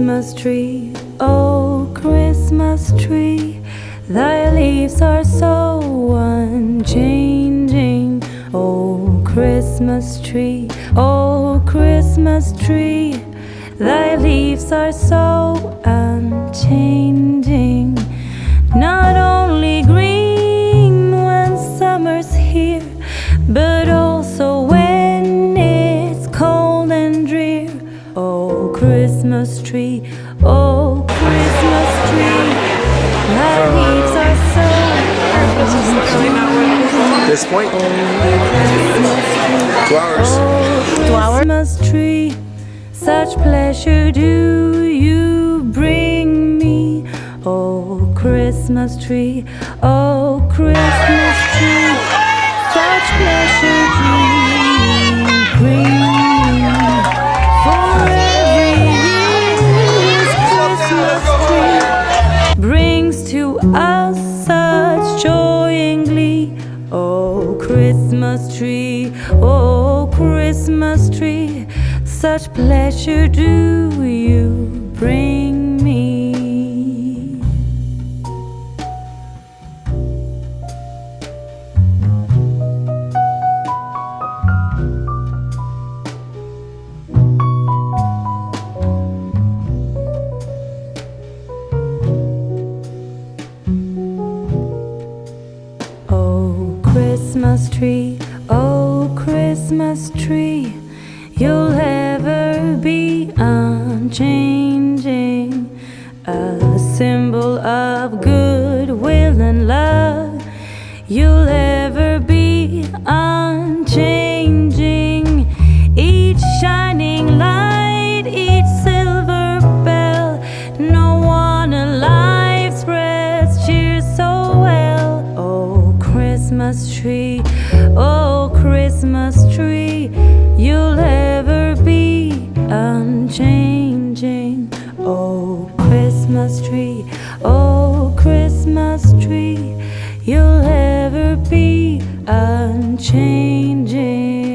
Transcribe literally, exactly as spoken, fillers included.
Christmas tree, oh Christmas tree, thy leaves are so unchanging. Oh Christmas tree, oh Christmas tree, thy leaves are so unchanging. Not only green when summer's here, but also when it's cold and drear. Oh Christmas tree, oh Christmas tree, thy leaves are so unchanging. This point? Two hours. Two hours. Christmas tree, such pleasure do you bring me. Oh Christmas tree, oh Christmas tree, such pleasure do you bring me. For every year's Christmas tree brings to us such joy and glee. Oh Christmas tree, oh Christmas tree, such pleasure do you bring me. Oh Christmas tree, oh Christmas tree, you'll ever be unchanging, a symbol of goodwill and love. You'll ever be unchanging, each shining light, each silver bell. No one alive spreads cheer so well. Oh Christmas tree, oh Christmas tree, you'll ever be unchanging. Oh Christmas tree, oh Christmas tree, you'll ever be unchanging.